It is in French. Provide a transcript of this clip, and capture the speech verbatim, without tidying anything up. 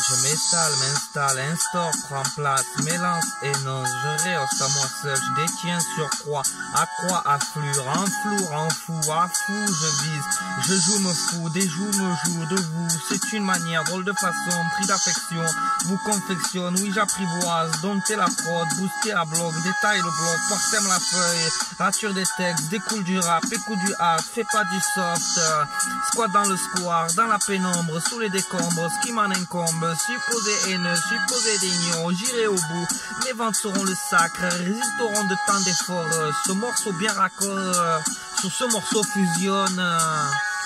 Je m'installe, m'installe, instaure, prends place, m'élance, énonce, je rehausse à moi seul, je détiens sur croix, à croix, afflue, rend flou, rend fou, à fou, je vise, je joue, me fous, des joues me jouent de vous, c'est une manière, drôle de façon, prix d'affection, vous confectionne, oui j'apprivoise, dompter la prod, booster à bloc, détaille le bloc, parsème la feuille, rature des textes, découle du rap, écoute du hard, fais pas du soft, euh, squat dans le square, dans la pénombre, sous les décombres, ce qui m'en incombe, supposé haineux, supposé d'ignon, j'irai au bout, mes ventes seront le sacre, résisteront de tant d'efforts, ce morceau bien raccord, sur ce morceau fusionne.